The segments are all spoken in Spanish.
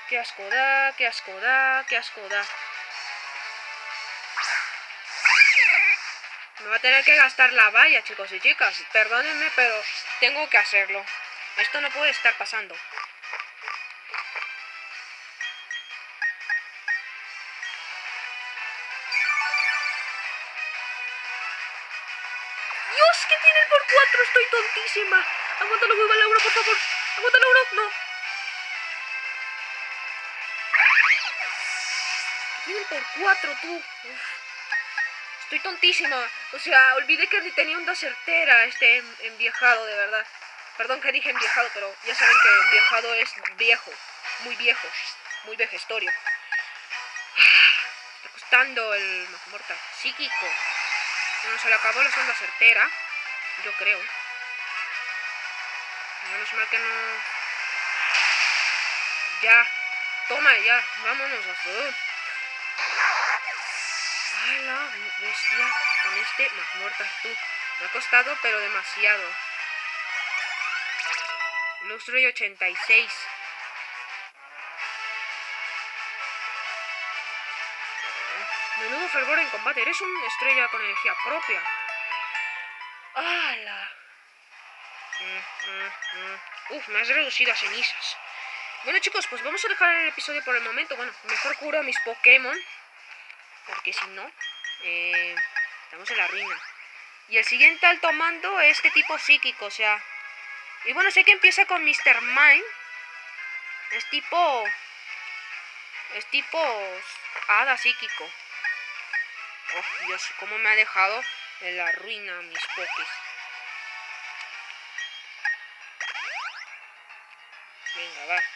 Qué asco da, qué asco da, qué asco da. Me va a tener que gastar la valla, chicos y chicas. Perdónenme, pero tengo que hacerlo. Esto no puede estar pasando. ¡Dios, que tiene el por 4! Estoy tontísima. Aguántalo, Viva Laura, por favor. Aguántalo, Laura. No. Tiene el por 4, tú. Uf. Estoy tontísima. O sea, olvidé que tenía onda certera enviejado, de verdad. Perdón que dije enviejado, pero ya saben que enviejado es viejo. Muy viejo. Muy vejestorio. Está costando el mazmorta psíquico. Bueno, se le acabó la sonda certera. Yo creo. Menos mal que no. Ya. Toma, ya. Vámonos a hacer. ¡Ay, la bestia! Con este mazmorta tú. Me ha costado, pero demasiado. Lustroy 86. Menudo fervor en combate. Eres una estrella con energía propia. ¡Hala! Uf, me has reducido a cenizas. Bueno, chicos, pues vamos a dejar el episodio por el momento. Bueno, mejor curo a mis Pokémon. Porque si no, estamos en la ruina. Y el siguiente alto mando es este tipo psíquico, o sea. Y bueno, sé que empieza con Mr. Mime. Es tipo hada psíquico. Oh, Dios, cómo me ha dejado en la ruina mis Pokés. Venga, va.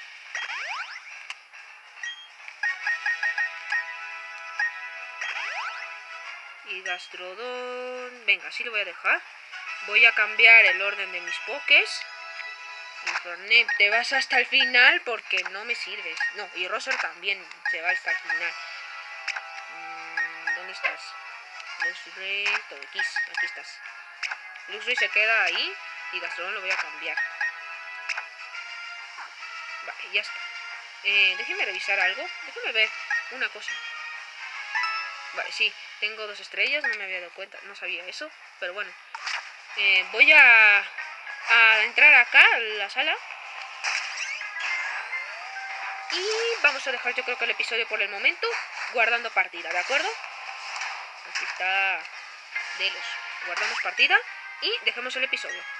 Y Gastrodon. Venga, así lo voy a dejar. Voy a cambiar el orden de mis Pokés. Y Fornep, te vas hasta el final porque no me sirves. No, y Roser también se va hasta el final. ¿Dónde estás? Luxray, Togekiss, aquí estás. Luxray se queda ahí y Gastrodon lo voy a cambiar. Vale, ya está. Déjenme revisar algo. Déjenme ver una cosa. Vale, sí, tengo 2 estrellas, no me había dado cuenta, no sabía eso, pero bueno. Voy a entrar acá a la sala. Y vamos a dejar yo creo que el episodio por el momento guardando partida, ¿de acuerdo? Aquí está Delos. Guardamos partida y dejemos el episodio.